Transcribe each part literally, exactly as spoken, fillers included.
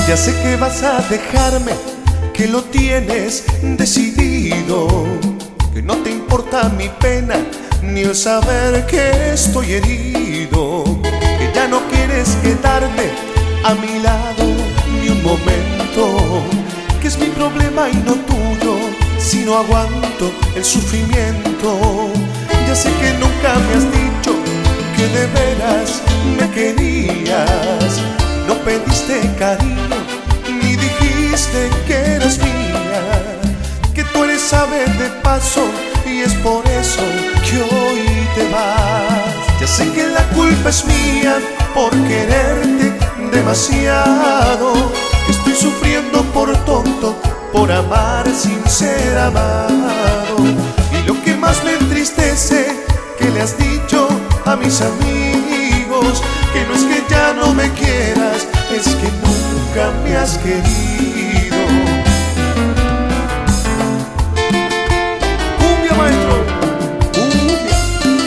Ya sé que vas a dejarme, que lo tienes decidido, que no te importa mi pena ni el saber que estoy herido, que ya no quieres quedarte a mi lado ni un momento, que es mi problema y no tuyo, si no aguanto el sufrimiento. Ya sé que nunca me has dicho que de veras me querías, no pediste cariño ni dijiste que eras mía, que tú eres ave de paso y es por eso que hoy te vas. Ya sé que la culpa es mía por quererte demasiado, que estoy sufriendo por tonto, por amar sin ser amado. Y lo que más me entristece, que le has dicho a mis amigos, que no es que ya no me quieras, es que nunca me has querido. Cumbia, maestro, cumbia.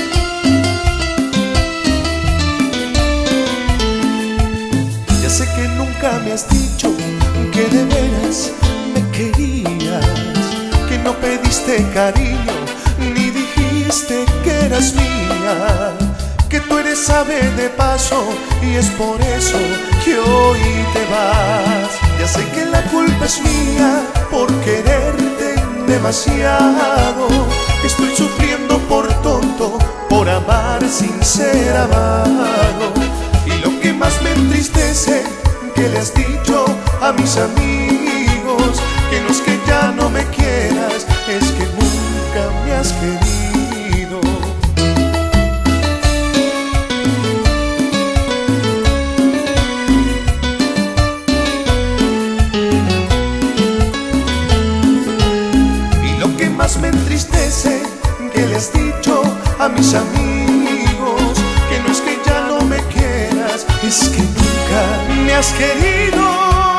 Ya sé que nunca me has dicho que de veras me querías, que no pediste cariño ni dijiste que eras mía, que tú eres ave de paso y es por eso que hoy te vas. Ya sé que la culpa es mía por quererte demasiado, estoy sufriendo por tonto, por amar sin ser amado. Y lo que más me entristece, que le has dicho a mis amigos, que no es que ya no me quieras, es que nunca me has querido. Me entristece, que le has dicho a mis amigos, que no es que ya no me quieras, es que nunca me has querido.